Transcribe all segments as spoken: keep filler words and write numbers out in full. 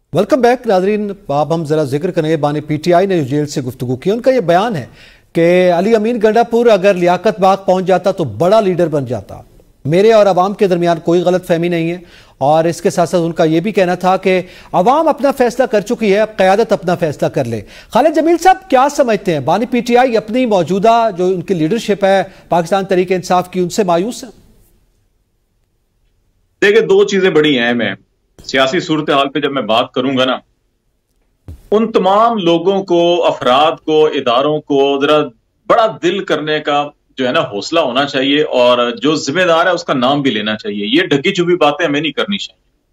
Welcome back नाजरीन। अब हम जरा जिक्र करेंगे बानी पीटीआई ने जेल से गुफ्तगू की। उनका यह बयान है कि अली अमीन गंडापुर अगर लियाकत बाग पहुंच जाता तो बड़ा लीडर बन जाता। मेरे और अवाम के दरमियान कोई गलत फहमी नहीं है। और इसके साथ साथ उनका यह भी कहना था कि अवाम अपना फैसला कर चुकी है, अब क़यादत अपना फैसला कर ले। खालिद जमील साहब क्या समझते हैं, बानी पीटीआई अपनी मौजूदा जो उनकी लीडरशिप है पाकिस्तान तहरीक इंसाफ की, उनसे मायूस है? देखिए, दो चीजें बड़ी अहम है सियासी सूरत हाल पे। जब मैं बात करूंगा ना, उन तमाम लोगों को, अफराद को, इदारों को जरा बड़ा दिल करने का जो है ना हौसला होना चाहिए, और जो जिम्मेदार है उसका नाम भी लेना चाहिए। ये ढकी छुपी बातें हमें नहीं करनी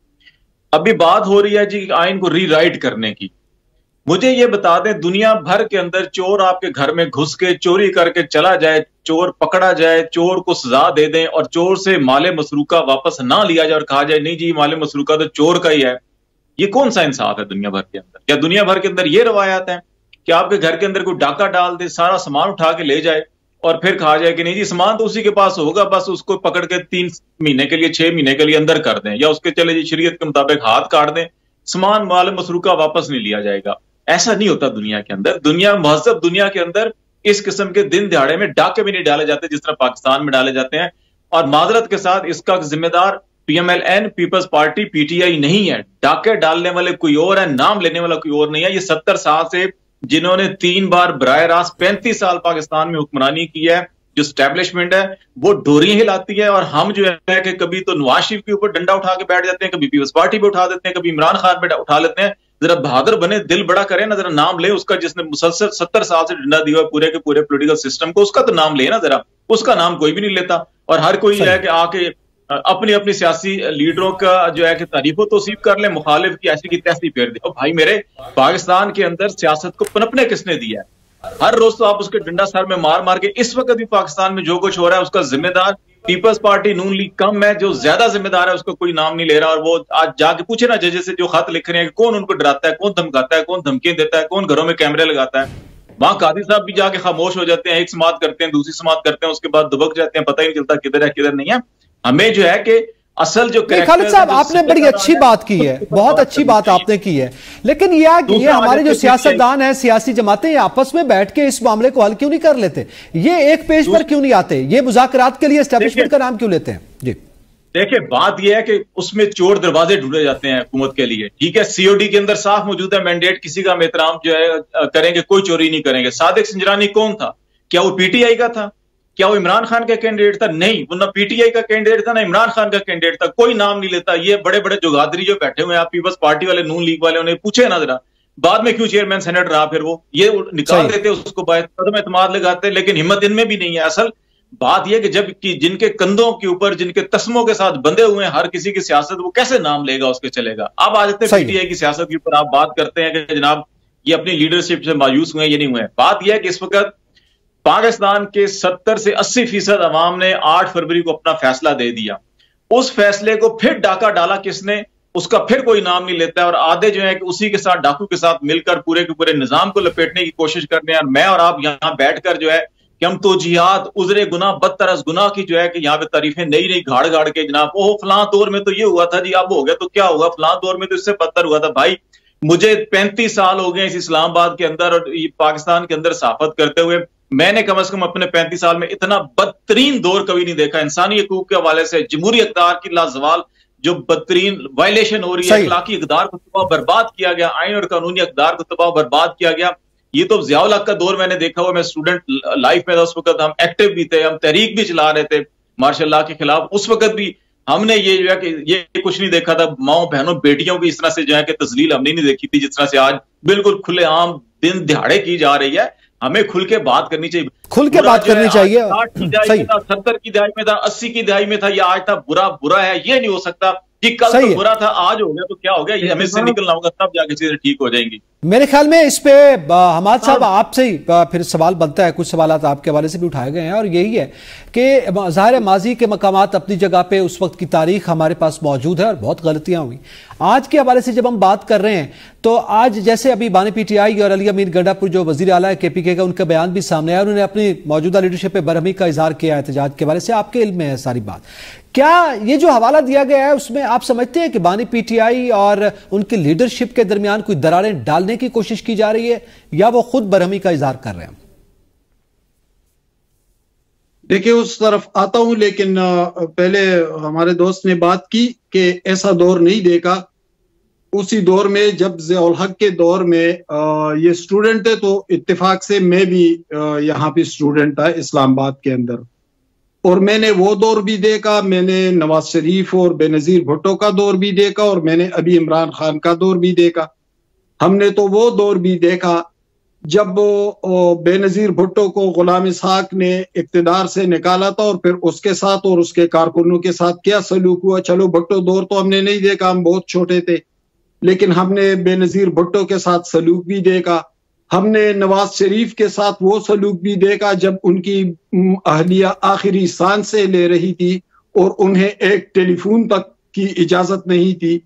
चाहिए। अभी बात हो रही है जी आइन को रीराइट करने की। मुझे ये बता दें, दुनिया भर के अंदर चोर आपके घर में घुस के चोरी करके चला जाए, चोर पकड़ा जाए, चोर को सजा दे दें और चोर से माले मसरूका वापस ना लिया जाए और कहा जाए नहीं जी माले मसरूका तो चोर का ही है, ये कौन सा इंसाफ है दुनिया भर के अंदर? क्या दुनिया भर के अंदर ये रवायात है कि आपके घर के अंदर कोई डाका डाल दे, सारा सामान उठा के ले जाए और फिर कहा जाए कि नहीं जी सामान तो उसी के पास होगा, बस उसको पकड़ के तीन महीने के लिए, छह महीने के लिए अंदर कर दें, या उसके चले जी शरीयत के मुताबिक हाथ काट दें, सामान माले मसरूका वापस नहीं लिया जाएगा। ऐसा नहीं होता दुनिया के अंदर। दुनिया महजब दुनिया के अंदर इस किस्म के दिन दिहाड़े में डाके भी नहीं डाले जाते जिस तरह पाकिस्तान में डाले जाते हैं। और माजरत के साथ इसका जिम्मेदार पीएमएलएन, पीपल्स पार्टी, पीटीआई नहीं है। डाके डालने वाले कोई और है, नाम लेने वाला कोई और नहीं है। ये सत्तर साल से जिन्होंने तीन बार बराह रास्त पैंतीस साल पाकिस्तान में हुक्मरानी की है, जो स्टैब्लिशमेंट है वो डोरियां हिलाती है। और हम जो है कि कभी तो नवाज शरीफ के ऊपर डंडा उठा के बैठ जाते हैं, कभी पीपल्स पार्टी पे उठा देते हैं, कभी इमरान खान पे उठा लेते हैं। जरा बहादुर बने, दिल बड़ा करें ना, जरा नाम ले उसका जिसने मुसलसल सत्तर साल से डंडा दिया पूरे के पूरे पॉलिटिकल सिस्टम को, उसका तो नाम ले ना जरा। उसका नाम कोई भी नहीं लेता। और हर कोई है कि आके अपनी अपनी सियासी लीडरों का जो है कि तारीफो तौसीफ कर ले, मुखालिफ की ऐसी की तैसी फेर दे। और भाई मेरे, पाकिस्तान के अंदर सियासत को पनपने किसने दिया है? हर रोज तो आप उसके डंडा सर में मार मार के, इस वक्त भी पाकिस्तान में जो कुछ हो रहा है उसका जिम्मेदार पीपल्स पार्टी नून लीग कम है, जो ज्यादा जिम्मेदार है उसको कोई नाम नहीं ले रहा। और वो आज जाके पूछे ना जजेस से जो खत लिख रहे हैं कि कौन उनको डराता है, कौन धमकाता है, कौन धमकियां देता है, कौन घरों में कैमरे लगाता है। वहां कादी साहब भी जाके खामोश हो जाते हैं, एक समात करते हैं, दूसरी समात करते हैं, उसके बाद दुबक जाते हैं, पता ही नहीं चलता किधर है किधर नहीं है। हमें जो है कि असल जो खालिद साहब आपने बड़ी अच्छी बात की है, बहुत अच्छी बात आपने की है, लेकिन ये ये हमारे जो सियासतदान हैं, सियासी जमातें आपस में बैठ के इस मामले को हल क्यों नहीं कर लेते? ये एक पेज पर क्यों नहीं आते? ये मुज़ाकरात के लिए एस्टेब्लिशमेंट का नाम क्यों लेते हैं? जी देखिए, बात यह है कि उसमें चोर दरवाजे ढूंढे जाते हैं हुकूमत के लिए। ठीक है, सीओडी के अंदर साफ मौजूद है मैंडेट, किसी का हम एहतराम जो है करेंगे, कोई चोरी नहीं करेंगे। सादिक सिंजरानी कौन था? क्या वो पीटीआई का था? क्या वो इमरान खान का कैंडिडेट था? नहीं, वो ना पीटीआई का कैंडिडेट था ना इमरान खान का कैंडिडेट था। कोई नाम नहीं लेता। ये बड़े बड़े जुगादरी जो बैठे हुए हैं, आप पीपल्स पार्टी वाले, नून लीग वाले, उन्हें पूछे ना जरा बाद में क्यों चेयरमैन सेनेट रहा, फिर वो ये निकाल देते उसको, बायतम एतमाद लगाते, लेकिन हिम्मत इनमें भी नहीं है। असल बात यह कि जब कि जिनके कंधों के ऊपर, जिनके तस्मों के साथ बंधे हुए हैं हर किसी की सियासत, वो कैसे नाम लेगा, उसके चलेगा। अब आ जाते हैं पीटीआई की सियासत के ऊपर। आप बात करते हैं कि जनाब ये अपनी लीडरशिप से मायूस हुए, ये नहीं हुए। बात यह है कि इस वक्त पाकिस्तान के सत्तर से अस्सी फीसद अवाम ने आठ फरवरी को अपना फैसला दे दिया। उस फैसले को फिर डाका डाला किसने, उसका फिर कोई नाम नहीं लेता है। और आधे जो है कि उसी के साथ डाकू के साथ मिलकर पूरे के पूरे निजाम को लपेटने की कोशिश कर रहे हैं। और मैं और आप यहाँ बैठकर जो है कि हम तोजीहात, उजरे गुनाह, बदतर गुनाह की जो है कि यहाँ पे तारीफें नई नई गाड़ गाड़ के, जनाब ओह फलां दौर में तो ये हुआ था जी, अब हो गया तो क्या हुआ, फलां दौर में तो इससे बदतर हुआ था। भाई मुझे पैंतीस साल हो गए इस इस्लामाबाद के अंदर और पाकिस्तान के अंदर सहाफत करते हुए। मैंने कम से कम अपने पैंतीस साल में इतना बदतरीन दौर कभी नहीं देखा। इंसानी हकूक के हवाले से जमहूरी इक़्तिदार की लाजवाल जो बदतरीन वायलेशन हो रही है, इखलाकी इक़्तिदार को तबाह बर्बाद किया गया, आइन और कानूनी इक़्तिदार को तबाह बर्बाद किया गया। ये तो ज़ियाउल हक का दौर मैंने देखा हुआ। मैं स्टूडेंट लाइफ में था उस वक्त, हम एक्टिव भी थे, हम तहरीक भी चला रहे थे मार्शल लॉ के खिलाफ। उस वक्त भी हमने ये जो है कि ये कुछ नहीं देखा था। माओ बहनों बेटियों की इस तरह से जो है कि तस्लील हमने नहीं देखी थी जिस तरह से आज बिल्कुल खुलेआम दिन दिहाड़े की जा रही है। हमें खुल के बात करनी चाहिए, खुल के बात करनी चाहिए। साठ की दहाई में था, सत्तर की दहाई में था, अस्सी की दहाई में था, ये आज था बुरा बुरा है। ये नहीं हो सकता कि कल तो बुरा था, आज हो गया तो क्या हो गया। ये हमें से निकलना होगा, तब जाके चीजें ठीक हो जाएंगी। मेरे ख्याल में इस पे हमाद साहब आपसे ही फिर सवाल बनता है, कुछ सवाल आपके हवाले से भी उठाए गए हैं, और यही है कि ज़ाहिर माजी के मकामात अपनी जगह पे, उस वक्त की तारीख हमारे पास मौजूद है और बहुत गलतियां हुई। आज के हवाले से जब हम बात कर रहे हैं तो आज जैसे अभी बानी पीटीआई और अली अमीन गंडापुर जो वजीर आला है केपीके का, उनका बयान भी सामने आया, उन्होंने अपनी मौजूदा लीडरशिप पे बरहमी का इजहार किया एहतजाज के हवाले से। आपके इल्म में है सारी बात। کیا یہ جو حوالہ دیا گیا ہے اس میں آپ سمجھتے ہیں کہ بانی پی ٹی آئی اور ان کی لیڈرشپ کے درمیان کوئی دراریں ڈالنے کی کوشش کی جا رہی ہے یا وہ خود برہمی کا اظہار کر رہے ہیں؟ دیکھیں اس طرف آتا ہوں، لیکن پہلے ہمارے دوست نے بات کی کہ ایسا دور نہیں دیکھا۔ اسی دور میں جب ضیاء الحق کے دور میں یہ اسٹوڈنٹ تھے تو اتفاق سے میں بھی یہاں پہ اسٹوڈنٹ تھا اسلام آباد کے اندر، اور میں نے وہ دور بھی دیکھا، میں نے نواز شریف اور بے نظیر بھٹو کا دور بھی دیکھا، اور میں نے ابھی عمران خان کا دور بھی دیکھا۔ ہم نے تو وہ دور بھی دیکھا جب بے نظیر بھٹو کو غلام اسحاق نے اقتدار سے نکالا تھا، اور پھر اس کے ساتھ اور اس کے کارکنوں کے ساتھ کیا سلوک ہوا۔ چلو بھٹو دور تو ہم نے نہیں دیکھا، ہم بہت چھوٹے تھے، لیکن ہم نے بے نظیر بھٹو کے ساتھ سلوک بھی دیکھا۔ ہم نے نواز شریف کے ساتھ وہ سلوک بھی دیکھا جب ان کی اہلیہ آخری سانسیں لے رہی تھی اور انہیں ایک ٹیلی فون تک کی اجازت نہیں تھی،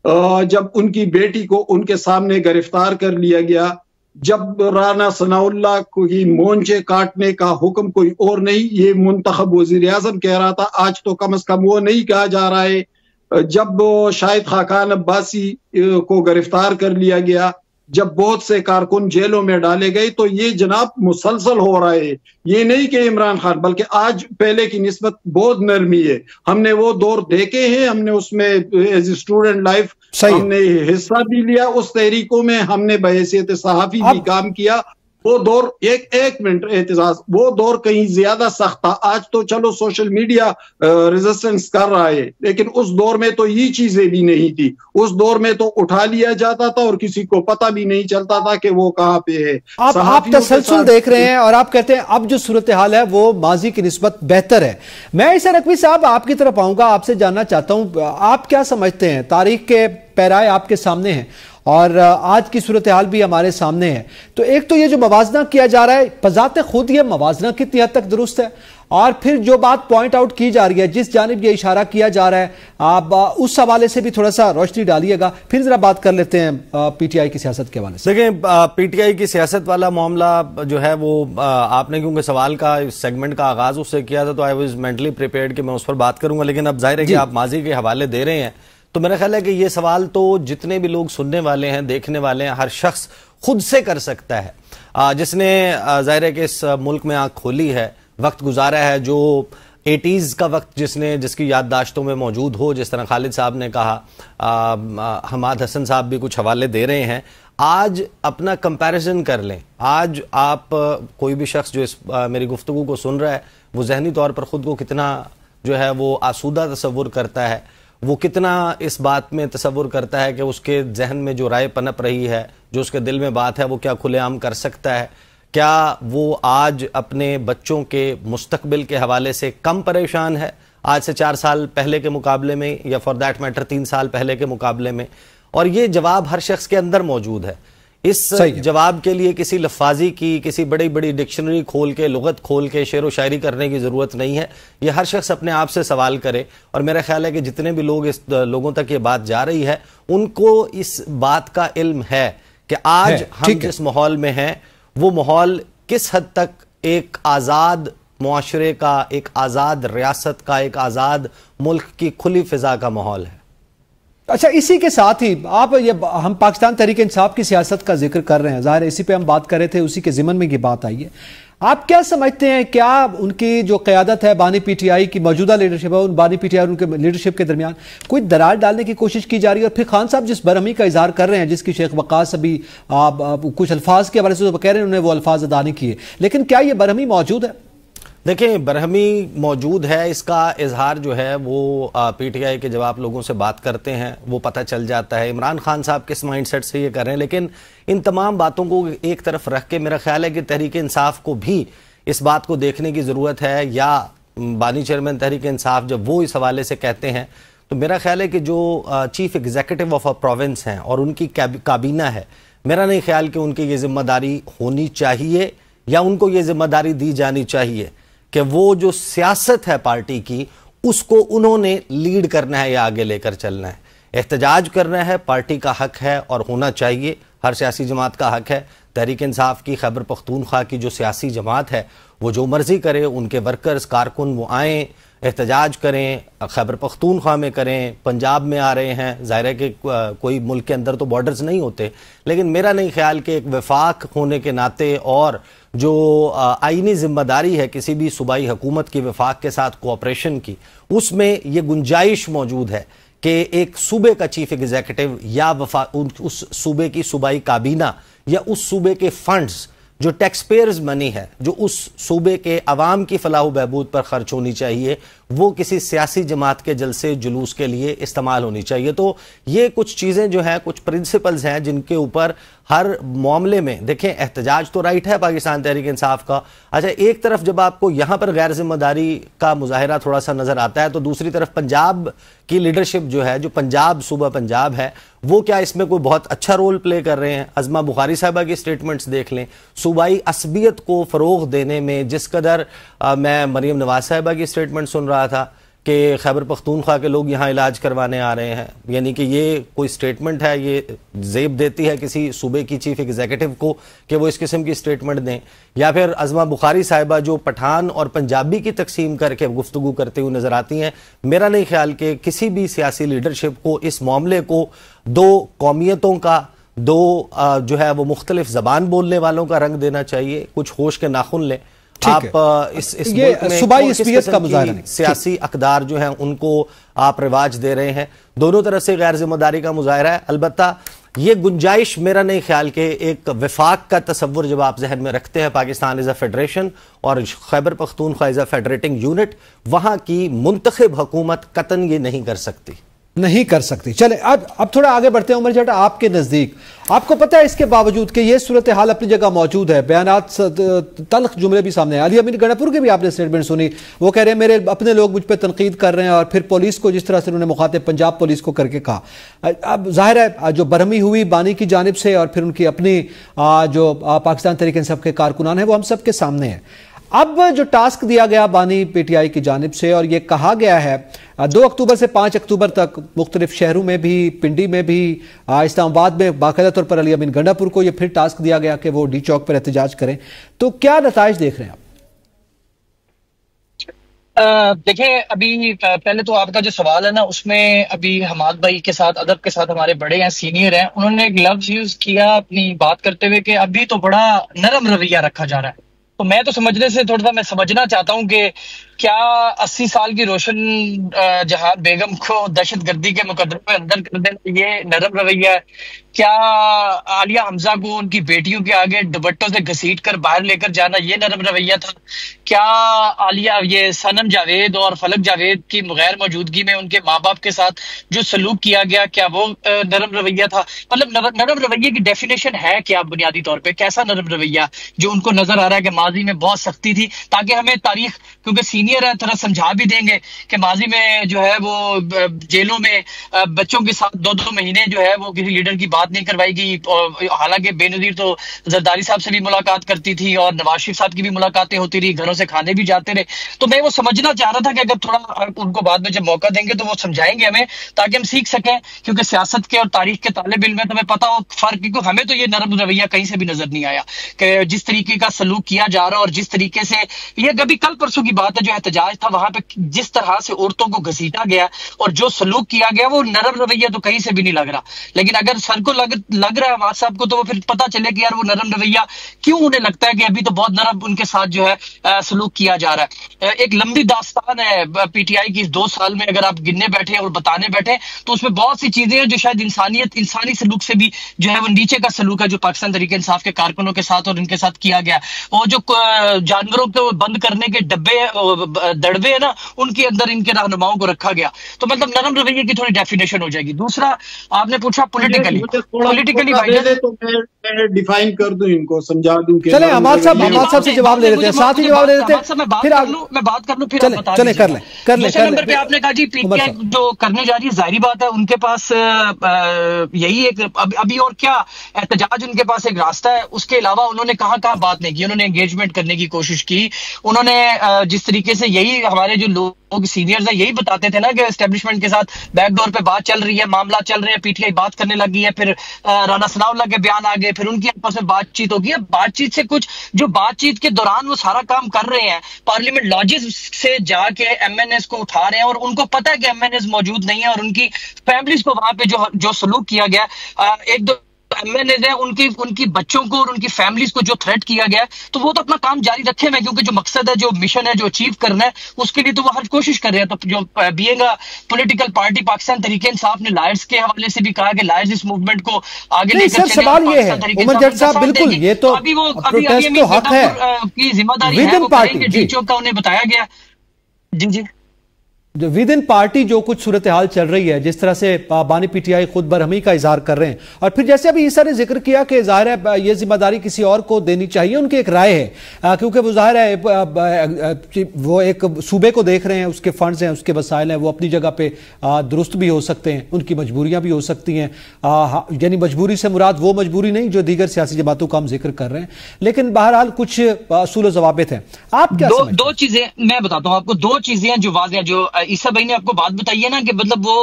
جب ان کی بیٹی کو ان کے سامنے گرفتار کر لیا گیا، جب رانا ثناء اللہ کو مونچے کاٹنے کا حکم کوئی اور نہیں، یہ منتخب وزیر اعظم کہہ رہا تھا، آج تو کم از کم وہ نہیں کہا جا رہا ہے۔ جب شاہد خاقان عباسی کو گرفتار کر لیا گیا، جب بہت سے کارکن جیلوں میں ڈالے گئے، تو یہ جناب مسلسل ہو رہا ہے۔ یہ نہیں کہ عمران خان، بلکہ آج پہلے کی نسبت بہت نرمی ہے۔ ہم نے وہ دور دیکھے ہیں، ہم نے اس میں ایز اسٹوڈنٹ لائف ہم نے حصہ بھی لیا، اس تحریکوں میں ہم نے بحیثیت صحافی بھی کام کیا۔ وہ دور ایک ایک منٹ اعتزاز، وہ دور کہیں زیادہ سخت تھا۔ آج تو چلو سوشل میڈیا ریزسٹنس کر رہا ہے، لیکن اس دور میں تو یہ چیزیں بھی نہیں تھی۔ اس دور میں تو اٹھا لیا جاتا تھا اور کسی کو پتہ بھی نہیں چلتا تھا کہ وہ کہاں پہ ہے۔ آپ آپ تسلسل دیکھ رہے ہیں اور آپ کہتے ہیں اب جو صورتحال ہے وہ ماضی کی نسبت بہتر ہے۔ میں اسے رقوی صاحب آپ کی طرف آؤں گا، آپ سے جاننا چاہتا ہوں آپ کیا سمجھتے ہیں؟ تاریخ کے پیرائے آپ کے سامنے ہیں اور آج کی صورتحال بھی ہمارے سامنے ہے، تو ایک تو یہ جو موازنہ کیا جا رہا ہے بذات خود یہ موازنہ کتنی حد تک درست ہے، اور پھر جو بات پوائنٹ آؤٹ کی جا رہی ہے جس جانب یہ اشارہ کیا جا رہا ہے آپ اس حوالے سے بھی تھوڑا سا روشنی ڈالیے گا، پھر ذرا بات کر لیتے ہیں پی ٹی آئی کی سیاست کے حوالے سے۔ دیکھیں پی ٹی آئی کی سیاست والا معاملہ جو ہے وہ آپ نے کیونکہ سوال کا سیگمنٹ کا آغاز اس سے کیا تھا تو آئی واز مینٹلی پریپیئرڈ کہ میں اس پر بات کروں گا، لیکن اب ظاہر ہے کہ آپ ماضی کے حوالے دے رہے ہیں تو میرا خیال ہے کہ یہ سوال تو جتنے بھی لوگ سننے والے ہیں دیکھنے والے ہیں ہر شخص خود سے کر سکتا ہے جس نے ظاہر ہے کہ اس ملک میں آنکھ کھولی ہے، وقت گزارا ہے، جو ایٹیز کا وقت جس نے جس کی یادداشتوں میں موجود ہو، جس طرح خالد صاحب نے کہا، حماد حسن صاحب بھی کچھ حوالے دے رہے ہیں، آج اپنا کمپیریزن کر لیں۔ آج آپ کوئی بھی شخص جو اس میری گفتگو کو سن رہا ہے وہ ذہنی طور پر خود کو کتنا جو ہے وہ آسودہ تصور کرتا ہے، وہ کتنا اس بات میں تصور کرتا ہے کہ اس کے ذہن میں جو رائے پنپ رہی ہے، جو اس کے دل میں بات ہے، وہ کیا کھلے عام کر سکتا ہے، کیا وہ آج اپنے بچوں کے مستقبل کے حوالے سے کم پریشان ہے آج سے چار سال پہلے کے مقابلے میں، یا فار دیٹ میٹر تین سال پہلے کے مقابلے میں؟ اور یہ جواب ہر شخص کے اندر موجود ہے۔ اس جواب کے لیے کسی لفاظی کی، کسی بڑی بڑی ڈکشنری کھول کے، لغت کھول کے شعر و شاعری کرنے کی ضرورت نہیں ہے، یہ ہر شخص اپنے آپ سے سوال کرے۔ اور میرا خیال ہے کہ جتنے بھی لوگ اس لوگوں تک یہ بات جا رہی ہے ان کو اس بات کا علم ہے کہ آج ہم جس ماحول میں ہیں وہ ماحول کس حد تک ایک آزاد معاشرے کا، ایک آزاد ریاست کا، ایک آزاد ملک کی کھلی فضا کا ماحول ہے۔ اچھا، اسی کے ساتھ ہی آپ یہ ہم پاکستان تحریک انصاف کی سیاست کا ذکر کر رہے ہیں، ظاہر ہے اسی پہ ہم بات کر رہے تھے، اسی کے ضمن میں یہ بات آئی ہے۔ آپ کیا سمجھتے ہیں، کیا ان کی جو قیادت ہے بانی پی ٹی آئی کی موجودہ لیڈرشپ ہے، ان بانی پی ٹی آئی اور ان کے لیڈرشپ کے درمیان کوئی درار ڈالنے کی کوشش کی جا رہی ہے؟ اور پھر خان صاحب جس برہمی کا اظہار کر رہے ہیں، جس کی شیخ وقاص ابھی کچھ الفاظ کے حوالے سے کہہ رہے ہیں انہوں نے وہ الفاظ ادا نہیں کیے، لیکن کیا یہ برہمی موجود ہے؟ دیکھیں برہمی موجود ہے، اس کا اظہار جو ہے وہ پی ٹی آئی کے جب آپ لوگوں سے بات کرتے ہیں وہ پتہ چل جاتا ہے عمران خان صاحب کس مائنڈ سیٹ سے یہ کر رہے ہیں۔ لیکن ان تمام باتوں کو ایک طرف رکھ کے میرا خیال ہے کہ تحریک انصاف کو بھی اس بات کو دیکھنے کی ضرورت ہے، یا بانی چیئرمین تحریک انصاف جب وہ اس حوالے سے کہتے ہیں تو میرا خیال ہے کہ جو chief executive of a province ہیں اور ان کی کابینہ ہے، میرا نہیں خیال کہ ان کی یہ ذمہ داری ہونی چاہیے یا ان کو یہ ذمہ داری دی جانی چاہیے کہ وہ جو سیاست ہے پارٹی کی اس کو انہوں نے لیڈ کرنا ہے یا آگے لے کر چلنا ہے۔ احتجاج کرنا ہے، پارٹی کا حق ہے اور ہونا چاہیے، ہر سیاسی جماعت کا حق ہے۔ تحریک انصاف کی خیبر پختونخوا کی جو سیاسی جماعت ہے وہ جو مرضی کرے، ان کے ورکرز کارکن وہ آئیں احتجاج کریں، خیبر پختونخوا میں کریں، پنجاب میں آ رہے ہیں، ظاہر ہے کہ کوئی ملک کے اندر تو بارڈرز نہیں ہوتے، لیکن میرا نہیں خیال کہ ایک وفاق ہونے کے ناطے اور جو آئینی ذمہ داری ہے کسی بھی صوبائی حکومت کی وفاق کے ساتھ کوآپریشن کی، اس میں یہ گنجائش موجود ہے کہ ایک صوبے کا چیف ایگزیکٹو یا اس صوبے کی صوبائی کابینہ یا اس صوبے کے فنڈز جو ٹیکس پیئرز منی ہے، جو اس صوبے کے عوام کی فلاح و بہبود پر خرچ ہونی چاہیے، وہ کسی سیاسی جماعت کے جلسے جلوس کے لیے استعمال ہونی چاہیے۔ تو یہ کچھ چیزیں جو ہیں، کچھ پرنسپلز ہیں جن کے اوپر ہر معاملے میں دیکھیں، احتجاج تو رائٹ ہے پاکستان تحریک انصاف کا، اچھا ایک طرف جب آپ کو یہاں پر غیر ذمہ داری کا مظاہرہ تھوڑا سا نظر آتا ہے تو دوسری طرف پنجاب کی لیڈرشپ جو ہے، جو پنجاب صوبہ پنجاب ہے، وہ کیا اس میں کوئی بہت اچھا رول پلے کر رہے ہیں؟ عظمہ بخاری صاحبہ کی سٹیٹمنٹس دیکھ لیں، صوبائی عصبیت کو فروغ دینے میں جس قدر میں مریم نواز صاحبہ کی سٹیٹمنٹ سن رہا تھا کہ خیبر پختونخوا کے لوگ یہاں علاج کروانے آ رہے ہیں، یعنی کہ یہ کوئی سٹیٹمنٹ ہے، یہ زیب دیتی ہے کسی صوبے کی چیف ایگزیکٹو کو کہ وہ اس قسم کی سٹیٹمنٹ دیں، یا پھر عظمہ بخاری صاحبہ جو پٹھان اور پنجابی کی تقسیم کر کے گفتگو کرتے ہوئے نظر آتی ہیں۔ میرا نہیں خیال کہ کسی بھی سیاسی لیڈرشپ کو اس معاملے کو دو قومیتوں کا، دو جو ہے وہ مختلف زبان بولنے والوں کا رنگ دینا چاہیے۔ کچھ ہوش کے ناخن لیں، آپ اس اس ملک میں صوبائی عصبیت کا مظاہرہ نہیں، سیاسی اقدار جو ہیں ان کو آپ رواج دے رہے ہیں، دونوں طرف سے غیر ذمہ داری کا مظاہرہ ہے۔ البتہ یہ گنجائش میرا نہیں خیال کہ ایک وفاق کا تصور جب آپ ذہن میں رکھتے ہیں، پاکستان از اے فیڈریشن اور Khyber Pakhtunkhwa as a federating unit, وہاں کی منتخب حکومت قطعاً یہ نہیں کر سکتی نہیں کر سکتی۔ چلیں اب اب تھوڑا آگے بڑھتے ہیں عمر جٹ، آپ کے نزدیک آپ کو پتہ ہے اس کے باوجود کہ یہ صورتحال اپنی جگہ موجود ہے، بیانات تلخ جملے بھی سامنے ہیں، علی امین گنڈا پور کے بھی آپ نے سٹیٹمنٹ سنی، وہ کہہ رہے ہیں میرے اپنے لوگ مجھ پہ تنقید کر رہے ہیں، اور پھر پولیس کو جس طرح سے انہوں نے مخاطب پنجاب پولیس کو کر کے کہا۔ اب ظاہر ہے جو برہمی ہوئی بانی کی جانب سے اور پھر ان کی اپنی جو پاکستان تحریک انصاف کے کارکنان ہیں وہ ہم سب کے سامنے ہیں۔ اب جو ٹاسک دیا گیا بانی پی ٹی آئی کی جانب سے اور یہ کہا گیا ہے دو اکتوبر سے پانچ اکتوبر تک مختلف شہروں میں بھی، پنڈی میں بھی، اسلام آباد میں باقاعدہ طور پر علی امین گنڈا پور کو یہ پھر ٹاسک دیا گیا کہ وہ ڈی چوک پر احتجاج کریں، تو کیا نتائج دیکھ رہے ہیں آپ؟ دیکھیں ابھی پہلے تو آپ کا جو سوال ہے نا، اس میں ابھی حماد بھائی کے ساتھ ادب کے ساتھ ہمارے بڑے ہیں، سینئر ہیں، انہوں نے ایک لفظ یوز کیا اپنی بات کرتے ہوئے کہ ابھی تو بڑا نرم رویہ رکھا جا رہا ہے۔ تو میں تو سمجھنے سے تھوڑا سا میں سمجھنا چاہتا ہوں کہ کیا اسی سال کی روشن جہان بیگم کو دہشت گردی کے مقدمے میں اندر کر دینا یہ نرم رویہ ہے؟ کیا عالیہ حمزہ کو ان کی بیٹیوں کے آگے دوپٹوں سے گھسیٹ کر باہر لے کر جانا یہ نرم رویہ تھا؟ کیا عالیہ یہ سنم جاوید اور فلک جاوید کی غیر موجودگی میں ان کے ماں باپ کے ساتھ جو سلوک کیا گیا کیا وہ نرم رویہ تھا؟ مطلب نرم رویے کی ڈیفینیشن ہے کیا بنیادی طور پہ؟ کیسا نرم رویہ جو ان کو نظر آ رہا ہے کہ ماضی میں بہت سختی تھی، تاکہ ہمیں تاریخ کیونکہ سینئر ہے تھوڑا سمجھا بھی دیں گے کہ ماضی میں جو ہے وہ جیلوں میں بچوں کے ساتھ دو دو مہینے جو ہے وہ کسی لیڈر کی بات نہیں کروائی گئی، حالانکہ بے نظیر تو زرداری صاحب سے بھی ملاقات کرتی تھی اور نواز شریف صاحب کی بھی ملاقاتیں ہوتی رہی، گھروں سے کھانے بھی جاتے رہے۔ تو میں وہ سمجھنا چاہ رہا تھا کہ اگر تھوڑا ان کو بعد میں جب موقع دیں گے تو وہ سمجھائیں گے ہمیں، تاکہ ہم سیکھ سکیں، کیونکہ سیاست کے اور تاریخ کے طالب علم ہے تو ہمیں پتہ ہو فرق، کیونکہ ہمیں تو یہ نرم رویہ کہیں سے بھی نظر نہیں آیا کہ جس طریقے کا سلوک کیا جا رہا اور جس طریقے سے یہ کبھی کل پرسوں کی بات ہے جو احتجاج تھا وہاں پہ جس طرح سے عورتوں کو گھسیٹا گیا اور جو سلوک کیا گیا وہ نرم رویہ تو کہیں سے بھی نہیں لگ رہا، لیکن اگر سر کو لگ, لگ رہا ہے آواز صاحب کو تو وہ پھر پتہ چلے کہ یار وہ نرم رویہ کیوں انہیں لگتا ہے کہ ابھی تو بہت نرم ان کے ساتھ جو ہے سلوک کیا جا رہا ہے۔ ایک لمبی داستان ہے پی ٹی آئی کی اس دو سال میں، اگر آپ گننے بیٹھے اور بتانے بیٹھے تو اس میں بہت سی چیزیں ہیں جو شاید انسانیت انسانی سلوک سے بھی جو ہے وہ نیچے کا سلوک ہے جو پاکستان تحریک انصاف کے کارکنوں کے ساتھ اور ان کے ساتھ کیا گیا۔ وہ جو جانوروں کو بند کرنے کے ڈبے دڑبے ہیں نا ان کے اندر ان کے رہنماؤں کو رکھا گیا، تو مطلب نرم رویے کی تھوڑی ڈیفینیشن ہو جائے گی۔ دوسرا آپ نے پوچھا پولیٹیکلی پولیٹیکلی میں ڈیفائن کر دوں، ان کو سمجھا دوں کہ چلیں حماد صاحب حماد صاحب سے جواب لے لیتے ہیں، ساتھ ہی جواب لے لیتے ہیں، پھر میں بات کر لوں پھر آپ بتا چلیں کر لیں کر لیں۔ دوسرے نمبر پہ آپ نے کہا جی پی ٹی آئی جو کرنے جا رہی ہے ظاہری بات ہے ان کے پاس یہی ایک ابھی اور کیا احتجاج ان کے پاس ایک راستہ ہے، اس کے علاوہ انہوں نے کہاں کہاں بات نہیں کی، انہوں نے انگیجمنٹ کرنے کی کوشش کی، انہوں نے جس طریقے سے یہی ہمارے جو لوگ سینئرز ہیں یہی بتاتے تھے نا کہ اسٹیبلشمنٹ کے ساتھ بیک ڈور پہ بات چل رہی ہے، معاملات چل رہے ہیں، پی ٹی آئی بات کرنے لگی ہے، پھر رانا ثناء اللہ کے بیان آ گئے، پھر ان کی آپس میں بات چیت ہوگی. بات چیت سے کچھ جو بات چیت کے دوران وہ سارا کام کر رہے ہیں، پارلیمنٹ لاجز سے جا کے ایم این ایز کو اٹھا رہے ہیں، اور ان کو پتا ہے کہ ایم این ایز موجود نہیں ہے، اور ان کی فیملیز کو وہاں پہ جو جو سلوک کیا گیا، ایک دو ایم این ایز ہیں ان کی ان کی بچوں کو اور ان کی فیملیز کو جو تھریٹ کیا گیا ہے، تو وہ تو اپنا کام جاری رکھے میں، کیونکہ جو مقصد ہے، جو مشن ہے، جو اچیو کرنا ہے، اس کے لیے تو وہ ہر کوشش کر رہے ہیں. تو جو being a political party Pakistan Tehreek Insaf نے لائرز کے حوالے سے بھی کہا کہ لائرز اس موومنٹ کو آگے لے کر چلیں. سوال یہ ہے عمر جٹ صاحب، بالکل یہ تو ابھی وہ ابھی ابھی حق ہے کی ذمہ داری ہے، وہ کریں گے. ڈی چوک کا انہیں بتایا گیا. جی جی ود ان پارٹی جو کچھ صورتحال چل رہی ہے، جس طرح سے بانی پی ٹی آئی خود برہمی کا اظہار کر رہے ہیں، اور پھر جیسے ابھی عیسیٰ نے ذکر کیا کہ ظاہر ہے یہ ذمہ داری کسی اور کو دینی چاہیے، ان کی ایک رائے ہے، کیونکہ وہ ظاہر ہے وہ ایک صوبے کو دیکھ رہے ہیں، اس کے فنڈز ہیں، اس کے وسائل ہیں، وہ اپنی جگہ پہ درست بھی ہو سکتے ہیں، ان کی مجبوریاں بھی ہو سکتی ہیں، یعنی مجبوری سے مراد وہ مجبوری نہیں جو دیگر سیاسی جماعتوں کا ہم ذکر کر رہے ہیں، لیکن بہرحال کچھ اصول و ضوابط ہیں. آپ کیا دو, دو چیزیں میں بتاتا ہوں آپ کو، دو چیزیں جو واضح ہیں، جو عیسیٰ بھائی نے آپ کو بات بتائی ہے نا کہ مطلب وہ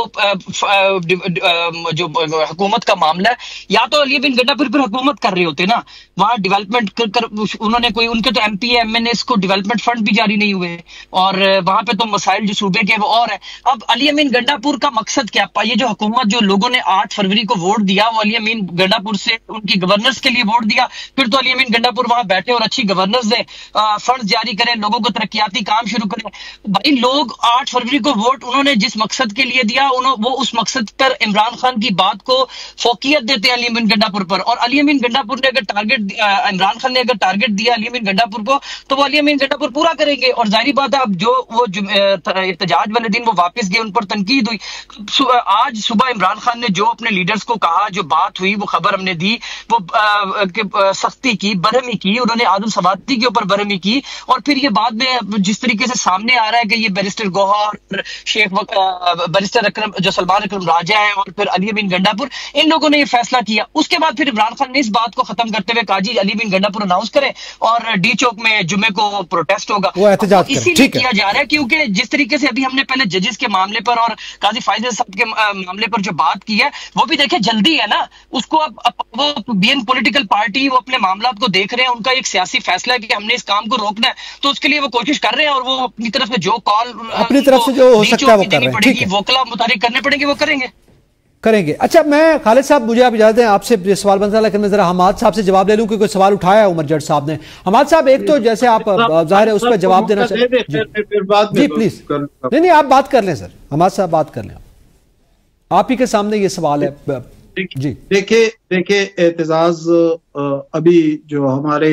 جو حکومت کا معاملہ ہے، یا تو علی بن گنڈا پور پر حکومت کر رہے ہوتے نا، وہاں ڈیولپمنٹ کر کر انہوں نے کوئی، ان کے تو M P M N S کو ڈیولپمنٹ فنڈ بھی جاری نہیں ہوئے، اور وہاں پہ تو مسائل جو صوبے کے وہ اور ہے. اب علی امین گنڈا پور کا مقصد کیا؟ یہ جو حکومت جو لوگوں نے آٹھ فروری کو ووٹ دیا، وہ علی امین گنڈا پور سے ان کی گورنرز کے لیے ووٹ دیا، پھر تو علی امین گنڈا پور وہاں بیٹھے اور اچھی گورنرز دیں، فنڈ جاری کریں، لوگوں کو ترقیاتی کام شروع کریں. بھائی لوگ آٹھ فروری کو ووٹ انہوں نے جس مقصد کے لیے دیا، وہ اس مقصد پر عمران خان کی بات کو فوقیت دیتے ہیں علی امین گنڈا پور پر، اور علی امین گنڈا پور نے اگر ٹارگٹ، عمران خان نے اگر ٹارگٹ دیا علی امین گنڈا پور کو، تو وہ علی امین گنڈا پور پورا کریں گے. اور ظاہری بات ہے اب جو وہ احتجاج والے دن وہ واپس گئے، ان پر تنقید ہوئی. آج صبح عمران خان نے جو اپنے لیڈرز کو کہا، جو بات ہوئی، وہ خبر ہم نے دی، وہ سختی کی، برہمی کی، انہوں نے عادل سوادی کے اوپر برہمی کی، اور پھر یہ بعد میں جس طریقے سے سامنے آ رہا ہے کہ یہ بیرسٹر گوہر، شیخ بیرسٹر اکرم جو سلمان اکرم راجہ ہے، اور پھر علی امین گنڈا پور، ان لوگوں نے یہ فیصلہ کیا. اس کے بعد پھر عمران خان نے اس بات کو ختم کرتے ہوئے کہا جی علی امین گنڈا پور اناؤنس کریں اور ڈی چوک میں جمعے کو پروٹیسٹ ہوگا. اسی لیے کیا جا رہا ہے کیونکہ جس طریقے سے ابھی ہم نے پہلے ججز کے معاملے پر اور قاضی فائز صاحب کے معاملے پر جو بات کی ہے، وہ بھی دیکھیں جلدی ہے نا، اس کو اب وہ بین پولیٹیکل پارٹی وہ اپنے معاملات کو دیکھ رہے ہیں، ان کا ایک سیاسی فیصلہ ہے کہ ہم نے اس کام کو روکنا ہے، تو اس کے لیے وہ کوشش کر رہے ہیں، اور وہ اپنی طرف سے جو کال اپنی طرف سے جو ہو سکتا ہے وہ کر رہے ہیں. ٹھیک ہے، وکلا متحرک کرنے پڑیں گے، وہ کریں گے کریں گے. اچھا میں خالد صاحب مجھے آپ اجازت دیں، آپ سے سوال بنتا ہے، لیکن ذرا حماد صاحب سے جواب لے لوں کیونکہ سوال اٹھایا ہے عمر جٹ صاحب نے. حماد صاحب ایک تو جیسے آپ ظاہر ہے اس پہ جواب دینا چاہتے ہیں، جی پلیز. نہیں نہیں آپ بات کر لیں سر، حماد صاحب بات کر لیں، آپ ہی کے سامنے یہ سوال ہے. جی دیکھیں دیکھیں اعتزاز، ابھی جو ہمارے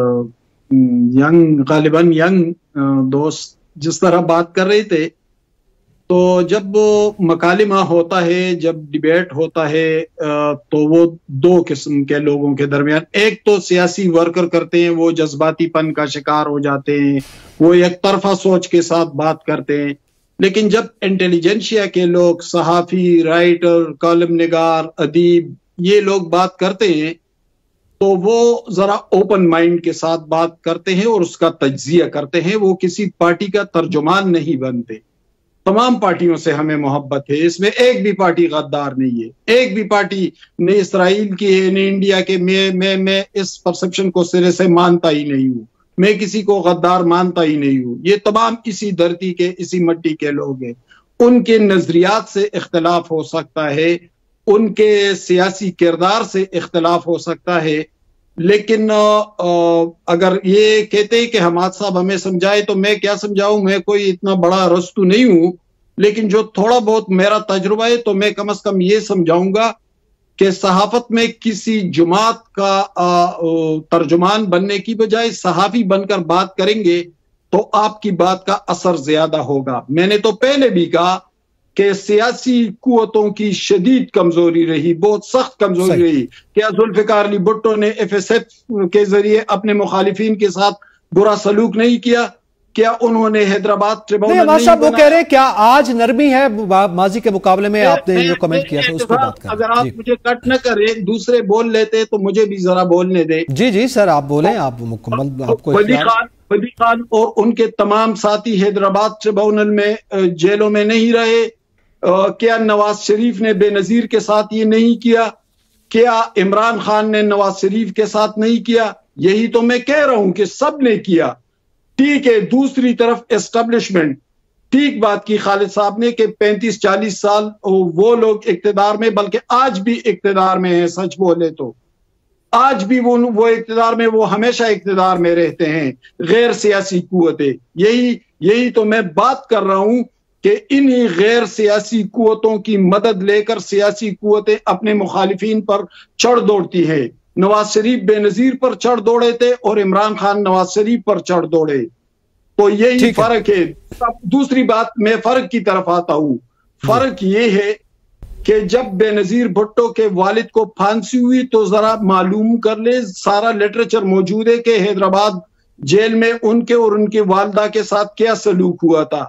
ینگ غالباً ینگ دوست جس طرح بات کر رہے تھے، تو جب مکالمہ ہوتا ہے، جب ڈیبیٹ ہوتا ہے، تو وہ دو قسم کے لوگوں کے درمیان، ایک تو سیاسی ورکر کرتے ہیں، وہ جذباتی پن کا شکار ہو جاتے ہیں، وہ ایک طرفہ سوچ کے ساتھ بات کرتے ہیں. لیکن جب انٹیلیجنشیا کے لوگ، صحافی، رائٹر، کالم نگار، ادیب، یہ لوگ بات کرتے ہیں، تو وہ ذرا اوپن مائنڈ کے ساتھ بات کرتے ہیں اور اس کا تجزیہ کرتے ہیں. وہ کسی پارٹی کا ترجمان نہیں بنتے. تمام پارٹیوں سے ہمیں محبت ہے، اس میں ایک بھی پارٹی غدار نہیں ہے، ایک بھی پارٹی نہ اسرائیل کی ہے نہ انڈیا کے. میں میں میں اس پرسپشن کو سرے سے مانتا ہی نہیں ہوں، میں کسی کو غدار مانتا ہی نہیں ہوں. یہ تمام اسی دھرتی کے، اسی مٹی کے لوگ ہیں. ان کے نظریات سے اختلاف ہو سکتا ہے، ان کے سیاسی کردار سے اختلاف ہو سکتا ہے، لیکن اگر یہ کہتے کہ حماد صاحب ہمیں سمجھائے تو میں کیا سمجھاؤں، میں کوئی اتنا بڑا رستو نہیں ہوں، لیکن جو تھوڑا بہت میرا تجربہ ہے تو میں کم از کم یہ سمجھاؤں گا کہ صحافت میں کسی جماعت کا ترجمان بننے کی بجائے صحافی بن کر بات کریں گے تو آپ کی بات کا اثر زیادہ ہوگا. میں نے تو پہلے بھی کہا کہ سیاسی قوتوں کی شدید کمزوری رہی، بہت سخت کمزوری رہی. کیا ذوالفقار علی بھٹو نے ایف ایس ایف کے ذریعے اپنے مخالفین کے ساتھ برا سلوک نہیں کیا؟ क्या उन्होंने हैदराबाद ट्रिब्यूनल नहीं साहब वो कह रहे हैं क्या आज नरमी है माजी के मुकाबले में? आपने जो कमेंट किया था उस पर बात कर। अगर आप मुझे कट न करें, दूसरे बोल लेते तो मुझे भी जरा बोलने दे। जी जी सर आप बोलें, आप मुकम्मल आपको। वली खान वली खान और उनके तमाम साथी हैदराबाद ट्रिब्यूनल में जेलों में नहीं रहे? क्या नवाज शरीफ ने बेनजीर के साथ ये नहीं किया? क्या इमरान खान ने नवाज शरीफ के साथ नहीं किया? यही तो मैं कह रहा हूं कि सब ने किया। ठीक है, दूसरी तरफ एस्टेब्लिशमेंट, ठीक बात की खालिद साहब ने कि पैंतीस चालीस साल वो लोग इक्तदार में, बल्कि आज भी इक्तदार में है, सच बोले तो आज भी वो वो इक्तदार में, वो हमेशा इक्तदार में रहते हैं, गैर सियासी कुव्वतें। यही यही तो मैं बात कर रहा हूं कि इन्हीं गैर सियासी कुव्वतों की मदद लेकर सियासी कुव्वतें अपने मुखालिफिन पर चढ़ दौड़ती है। नवाज शरीफ बेनजीर पर चढ़ दौड़े थे और इमरान खान नवाज शरीफ पर चढ़ दौड़े, तो यही फर्क है। दूसरी बात, मैं फर्क की तरफ आता हूं। फर्क ये है कि जब बेनजीर भुट्टो के वालिद को फांसी हुई तो जरा मालूम कर ले, सारा लिटरेचर मौजूद है कि हैदराबाद जेल में उनके और उनकी वालदा के साथ क्या सलूक हुआ था।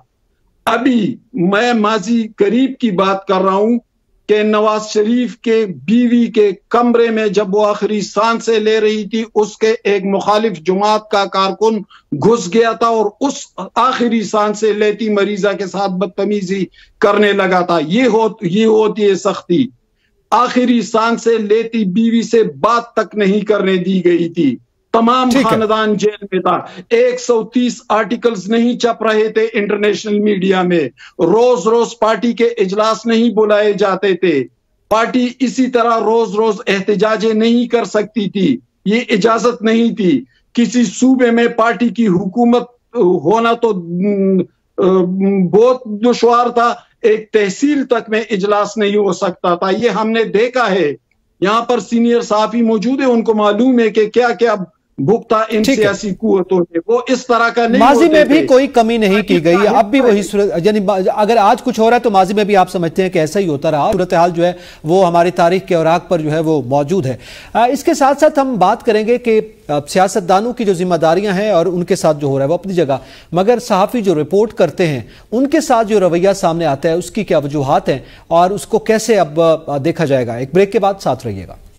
अभी मैं माजी करीब की बात कर रहा हूं कि नवाज शरीफ के बीवी के कमरे में जब वो आखिरी सांसें ले रही थी, उसके एक मुखालिफ जमात का कारकुन घुस गया था और उस आखिरी सांसें लेती मरीजा के साथ बदतमीजी करने लगा था। ये हो ये होती है सख्ती। आखिरी सांसें लेती बीवी से बात तक नहीं करने दी गई थी। तमाम खानदान जेल में था। एक सौ तीस आर्टिकल्स नहीं छप रहे थे इंटरनेशनल मीडिया में। रोज रोज पार्टी के इजलास नहीं बुलाए जाते थे। पार्टी इसी तरह रोज रोज एहतजाजें नहीं कर सकती थी, ये इजाजत नहीं थी। किसी सूबे में पार्टी की हुकूमत होना तो बहुत दुश्वार था। एक तहसील तक में इजलास नहीं हो सकता था। ये हमने देखा है। यहाँ पर सीनियर सहाफी मौजूद है, उनको मालूम है कि क्या क्या भुगता इन सियासी कुव्वतों ने। वो इस तरह का नहीं, माजी में भी कोई कमी नहीं की गई, अब भी वही सूरत, यानी अगर आज कुछ हो रहा है तो माजी में भी आप समझते हैं कि ऐसा ही होता रहा। सूरत हाल जो है वो हमारी तारीख के औराक पर जो है वो मौजूद है। इसके साथ साथ हम बात करेंगे कि सियासतदानों की जो जिम्मेदारियां हैं और उनके साथ जो हो रहा है वो अपनी जगह, मगर सहाफ़ी जो रिपोर्ट करते हैं उनके साथ जो रवैया सामने आता है उसकी क्या वजूहात हैं और उसको कैसे अब देखा जाएगा। एक ब्रेक के बाद साथ रहिएगा।